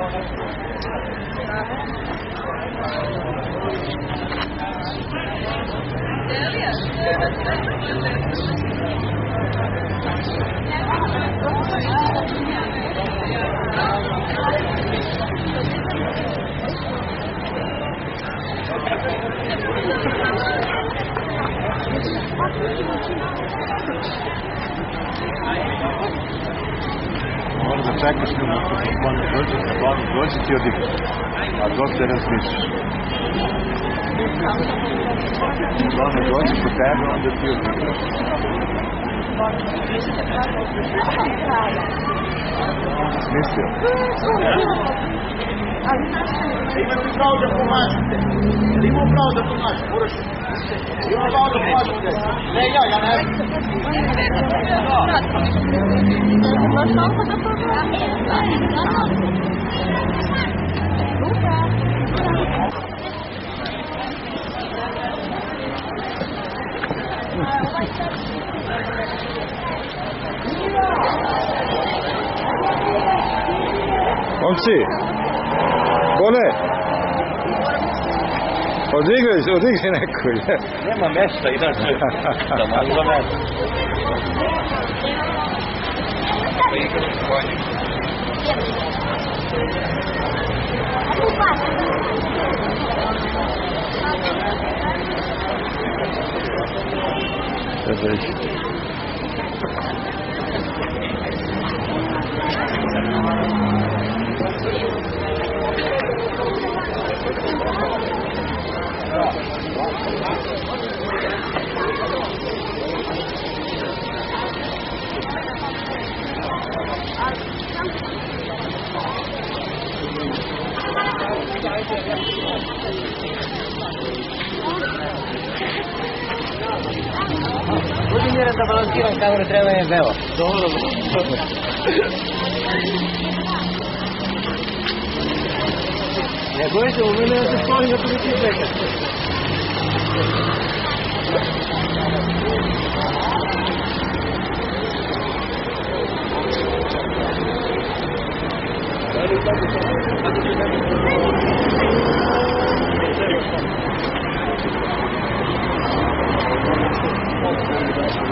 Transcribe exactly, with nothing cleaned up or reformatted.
Moram da čekaš kad dođe ti odigra, a dok se razmišljaš. Onda dođe kod tebe, onda ti odigraš. Smislio? Imate pravo da pomažete. Imamo pravo da pomažete. Imamo pravo da pomažete. Ne, ja, ja ne znam. Momci, Bone, odigraj se, odigraj neko. Nema mesta, inače, da mogu mesta. Budi miran da balansiram kako ne treba je veo. Dobro. Ne govorite u mene da se sklonim da tu ti izveka. Thank you.